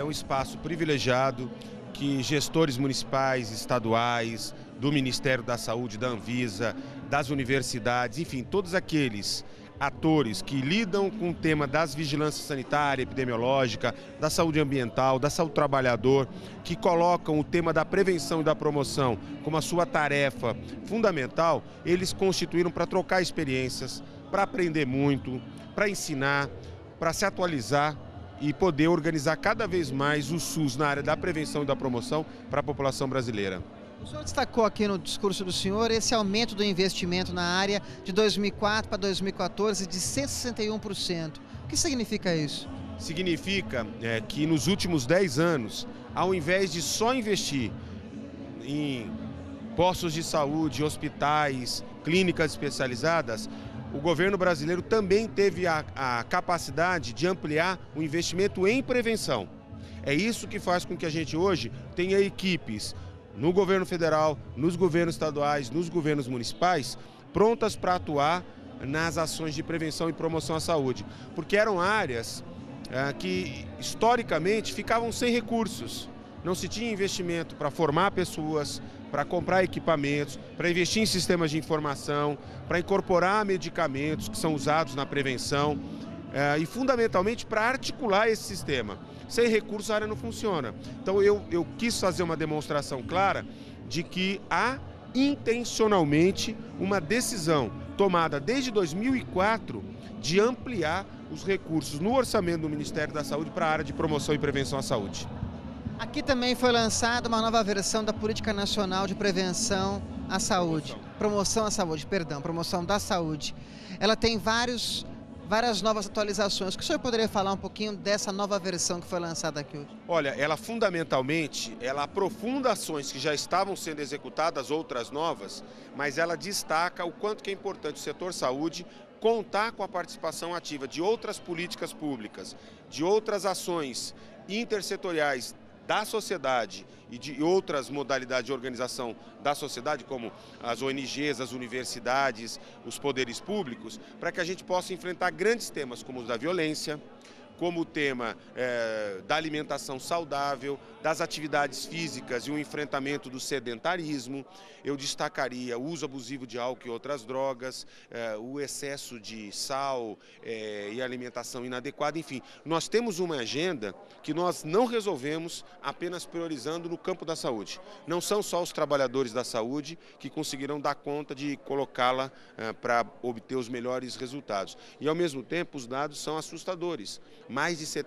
um espaço privilegiado que gestores municipais, estaduais, do Ministério da Saúde, da Anvisa, das universidades, enfim, todos aqueles atores que lidam com o tema das vigilâncias sanitária, epidemiológica, da saúde ambiental, da saúde do trabalhador, que colocam o tema da prevenção e da promoção como a sua tarefa fundamental, eles constituíram para trocar experiências, para aprender muito, para ensinar, para se atualizar e poder organizar cada vez mais o SUS na área da prevenção e da promoção para a população brasileira. O senhor destacou aqui no discurso do senhor esse aumento do investimento na área de 2004 para 2014 de 161%. O que significa isso? Significa que nos últimos 10 anos, ao invés de só investir em postos de saúde, hospitais, clínicas especializadas, o governo brasileiro também teve a capacidade de ampliar o investimento em prevenção. É isso que faz com que a gente hoje tenha equipes no governo federal, nos governos estaduais, nos governos municipais, prontas para atuar nas ações de prevenção e promoção à saúde. Porque eram áreas que historicamente ficavam sem recursos. Não se tinha investimento para formar pessoas, para comprar equipamentos, para investir em sistemas de informação, para incorporar medicamentos que são usados na prevenção e fundamentalmente para articular esse sistema. Sem recursos a área não funciona. Então eu quis fazer uma demonstração clara de que há intencionalmente uma decisão tomada desde 2004 de ampliar os recursos no orçamento do Ministério da Saúde para a área de promoção e prevenção à saúde. Aqui também foi lançada uma nova versão da Política Nacional de Prevenção à Saúde. Promoção à Saúde, perdão, promoção da saúde. Ela tem várias novas atualizações. O que o senhor poderia falar um pouquinho dessa nova versão que foi lançada aqui hoje? Olha, ela fundamentalmente, ela aprofunda ações que já estavam sendo executadas, outras novas, mas ela destaca o quanto que é importante o setor saúde contar com a participação ativa de outras políticas públicas, de outras ações intersetoriais da sociedade e de outras modalidades de organização da sociedade, como as ONGs, as universidades, os poderes públicos, para que a gente possa enfrentar grandes temas como os da violência, como o tema da alimentação saudável, das atividades físicas e o enfrentamento do sedentarismo. Eu destacaria o uso abusivo de álcool e outras drogas, o excesso de sal e alimentação inadequada. Enfim, nós temos uma agenda que nós não resolvemos apenas priorizando no campo da saúde. Não são só os trabalhadores da saúde que conseguirão dar conta de colocá-la para obter os melhores resultados. E, ao mesmo tempo, os dados são assustadores. Mais de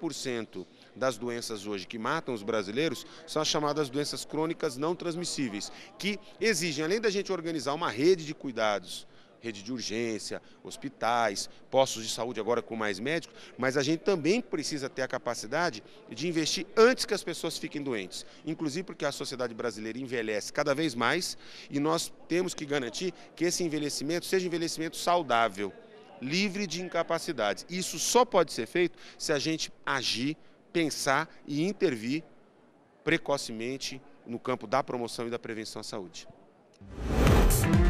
70% das doenças hoje que matam os brasileiros são as chamadas doenças crônicas não transmissíveis, que exigem, além da gente organizar uma rede de cuidados, rede de urgência, hospitais, postos de saúde agora com mais médicos, mas a gente também precisa ter a capacidade de investir antes que as pessoas fiquem doentes. Inclusive porque a sociedade brasileira envelhece cada vez mais e nós temos que garantir que esse envelhecimento seja envelhecimento saudável, livre de incapacidades. Isso só pode ser feito se a gente agir, pensar e intervir precocemente no campo da promoção e da prevenção à saúde.